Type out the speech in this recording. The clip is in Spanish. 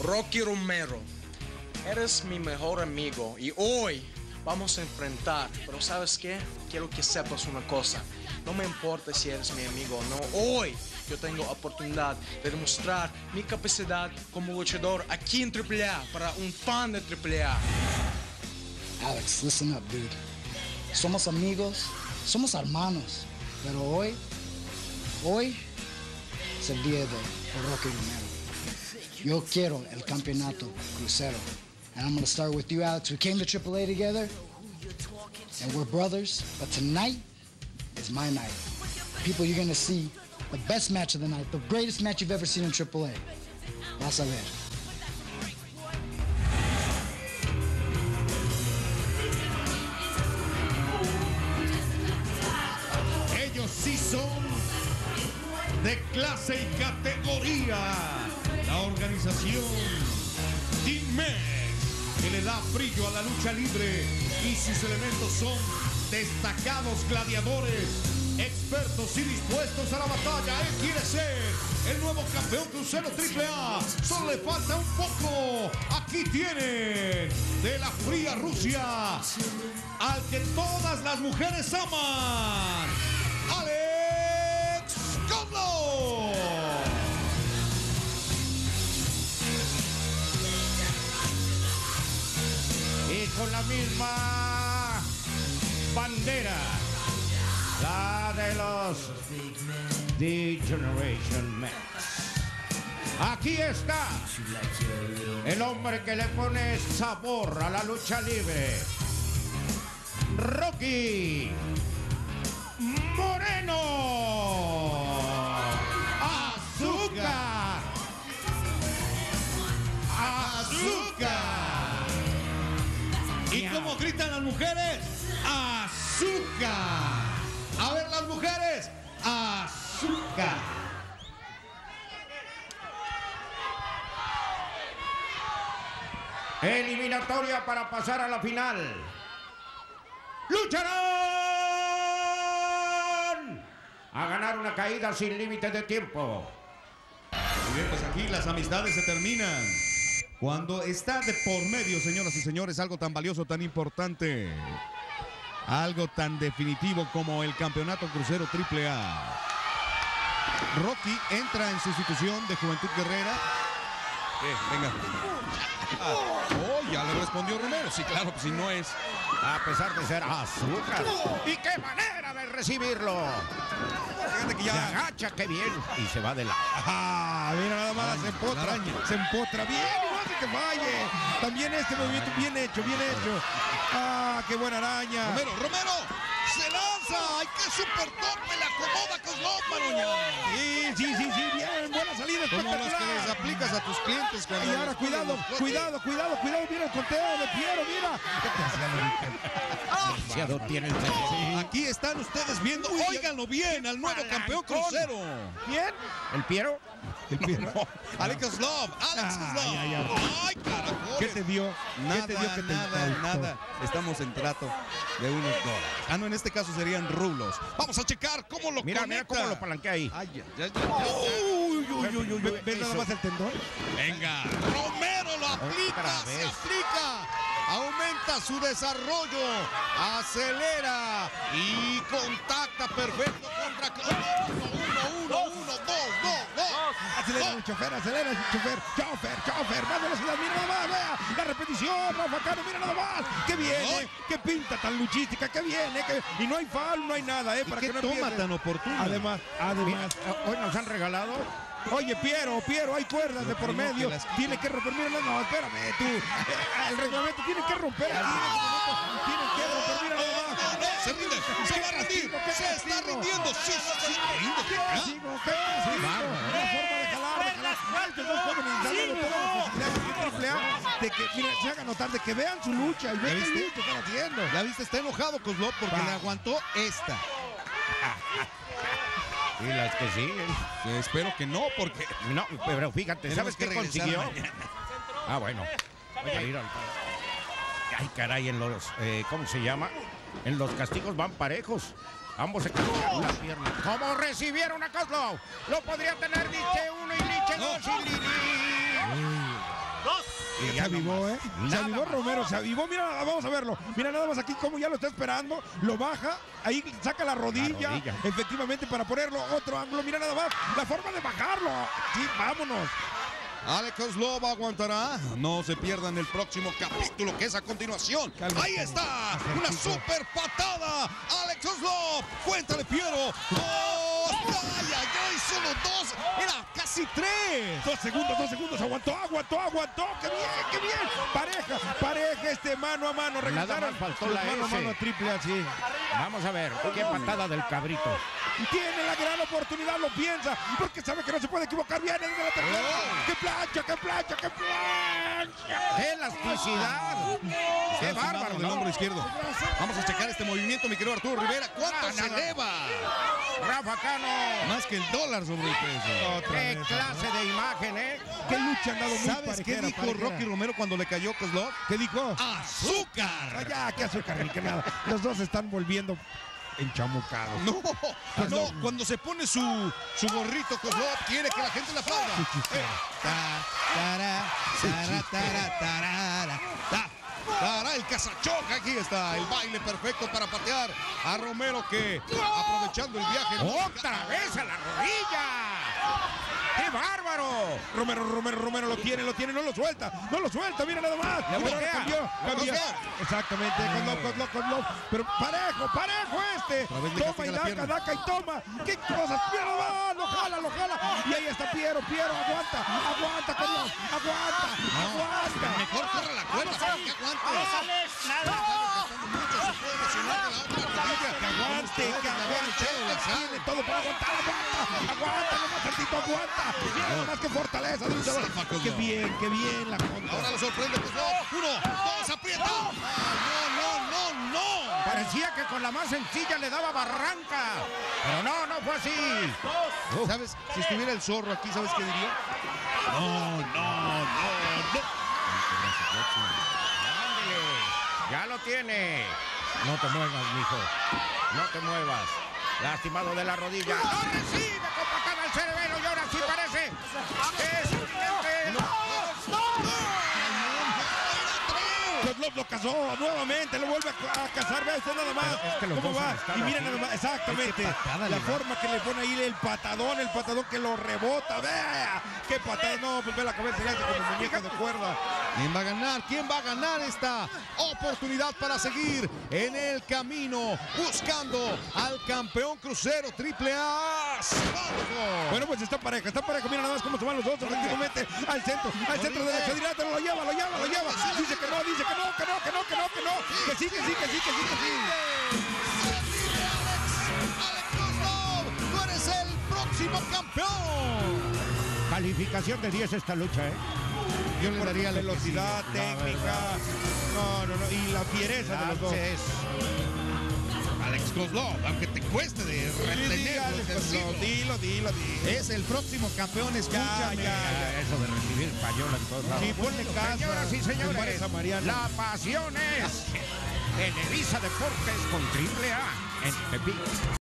Rocky Romero, eres mi mejor amigo y hoy vamos a enfrentar. Pero ¿sabes qué? Quiero que sepas una cosa. No me importa si eres mi amigo o no. Hoy yo tengo oportunidad de demostrar mi capacidad como luchador aquí en AAA para un fan de AAA. Alex, listen up, dude. Somos amigos, somos hermanos, pero hoy es el día de Rocky Romero. Yo quiero el campeonato crucero. And I'm going to start with you, Alex. We came to AAA together, and we're brothers, but tonight is my night. People, you're going to see the best match of the night, the greatest match you've ever seen in AAA. Vas a ver. Ellos sí son de clase y categoría. La organización Team-Mex, que le da brillo a la lucha libre, y sus elementos son destacados gladiadores, expertos y dispuestos a la batalla. Él quiere ser el nuevo campeón crucero AAA. Solo le falta un poco. Aquí tienen de la fría Rusia al que todas las mujeres aman, Alex Kozlov. Y con la misma bandera, la de los The Generation Mex. Aquí está el hombre que le pone sabor a la lucha libre, Rocky Moreno. ¡Azúcar! ¡Azúcar! ¿Y cómo gritan las mujeres? ¡Azúcar! A ver las mujeres, ¡azúcar! Eliminatoria para pasar a la final. ¡Lucharán a ganar una caída sin límite de tiempo! Muy bien, pues aquí las amistades se terminan. Cuando está de por medio, señoras y señores, algo tan valioso, tan importante, algo tan definitivo como el campeonato crucero AAA. Rocky entra en sustitución de Juventud Guerrera. Venga. Ya le respondió Romero. Sí, claro, pues si no es, a pesar de ser azúcar. ¡Y qué manera de recibirlo! Fíjate que ya se agacha, qué bien. Y se va de lado. Mira nada más, se empotra. Se empotra bien, no hace que falle. También este movimiento bien hecho, bien hecho. ¡Qué buena araña! Romero, se lanza. ¡Ay, qué super top! Me la acomoda Kozlov, Maroña. Sí, bien, buena salida. Como los que les aplicas a tus clientes. Y ahora, cuidado. Mira el conteo de Piero, mira. ¿Qué tiene el Aquí están ustedes viendo, óiganlo bien, al nuevo campeón crucero. ¿Quién? ¿El Piero? Alex Kozlov. Ay, carajo. ¿Qué te dio? Nada. Estamos en trato de unos dólares. No, en este caso serían rublos. Vamos a checar cómo lo conecta. Mira cómo lo palanquea ahí. ¿Ves nada más el tendón? Venga. Romero lo aplica, se aplica. Aumenta su desarrollo. Acelera. Y contacta perfecto contra... Uno, dos. Acelera el chofer. Chofer. Más velocidad, mira nada más, vea. La repetición, Rafa Cano, mira nada más. Que viene, qué pinta tan luchística, que viene. Y no hay foul, no hay nada, para que no toma tan oportuno. Además, hoy nos han regalado. Oye, Piero, hay cuerdas de por medio. Tiene que romper, mira, no, espérame, tú. El reglamento tiene que romper. Tiene que romper, mira nada más. Se rinde, se va a rendir, se está rindiendo. Sí, rinde. Una forma de jalar. Dos jóvenes dándole todas las posibilidades de que se haga notar, de que vean su lucha y vean qué lucha están haciendo. ¿Ya viste? Está enojado Kozlov porque le aguantó esta. Y las que siguen. Espero que no, porque... No, pero fíjate, ¿sabes qué consiguió? Bueno. Voy a ir al... Ay, caray, en los... ¿cómo se llama? En los castigos van parejos. Ambos se castigan la pierna. ¿Cómo recibieron a Kozlov? Lo podría tener Nietzsche 1 y Nietzsche 2 y Lili. Fíjate Se avivó, nomás. Se avivó Romero, se avivó. Mira, vamos a verlo. Mira nada más aquí como ya lo está esperando. Lo baja, ahí saca la rodilla. Efectivamente para ponerlo otro ángulo. Mira nada más la forma de bajarlo. Sí, vámonos. Alex Kozlov aguantará. No se pierdan el próximo capítulo que es a continuación. Cálmate. Ahí está. Una super patada. Alex Kozlov. Cuéntale, Piero. ¡Dos! ¡Ay, ay, ay! Solo dos. Era casi tres. 2 segundos. Aguantó. ¡Qué bien! Pareja, mano a mano. Nada más faltó la mano a S. mano a triple así. Vamos a ver, qué patada del cabrito. Tiene la gran oportunidad, lo piensa, porque sabe que no se puede equivocar. Viene desde la tercera. ¡Qué plancha! ¡Qué elasticidad! ¡Qué bárbaro! Del hombro izquierdo. Vamos a checar este movimiento, mi querido Arturo Rivera. ¿Cuánto se eleva? Rafa Cano. Más que el dólar sobre el peso. ¡Qué clase de imagen, ¡Qué lucha han dado! Muy ¿Sabes qué parejera, dijo parejera. Rocky Romero cuando le cayó Kozlov? ¿Qué dijo? ¡Azúcar! Ya, qué azúcar, ni que nada. Los dos se están volviendo enchamucados. No, cuando se pone su gorrito Kozlov, quiere que la gente le aplauda. El cazachoca, aquí está el baile perfecto para patear a Romero que aprovechando el viaje. ¡Otra vez a la rodilla! ¡Qué bárbaro! Romero lo tiene, no lo suelta, mira nada más. Le Pero voltea. cambió. Exactamente, Kozlov. Pero parejo este. Otra vez le Toma y castiga la pierna. daca y toma. ¡Qué cosas! Mira nada más, lo jala. Y ahí está Piero, aguanta, Kozlov, aguanta. Mejor corre la cuerda, para que aguante. Que tiene todo para aguantar. Aguanta, nomás tantito, aguanta. Mira nada más que fortaleza de luchador. Qué bien la contra. Ahora lo sorprende Kozlov. 1, 2, aprieta. No. Parecía que con la más sencilla le daba barranca. Pero no fue así. ¿Sabes? Si estuviera el zorro aquí, ¿sabes qué diría? No. Ándele, ya lo tiene. No te muevas, mijo. No te muevas. Lastimado de la rodilla. ¡No recibe con patada al cerebelo! Y ahora sí parece. ¡Es evidente! Kozlov lo cazó nuevamente, lo vuelve a cazar, ve usted nada más. Es que los ¿Cómo dos va? han estado Y mira aquí. nada más, exactamente. La forma que le pone ahí el patadón que lo rebota. Vea, qué patada. No, pues ve la cabeza, le hace como muñeca de cuerda. ¿Quién va a ganar esta oportunidad para seguir en el camino buscando al campeón crucero AAA? Bueno, pues está pareja. Mira nada más cómo se van los dos, efectivamente, al centro derecho, directo, lo lleva. Dice que no. Que sí. Alex Kozlov, tú eres el próximo campeón. Calificación de 10 esta lucha, ¿eh? Yo le daría la velocidad, técnica. No. Y la fiereza de los dos. Alex Kozlov, aunque te cueste de retenerlo, Dilo. es el próximo campeón, escúchame. Eso de recibir payola en todos lados. Sí, ponle casa. Señoras y señores, Compares a Mariano. la pasión es en Elisa Deportes con AAA en Tepic.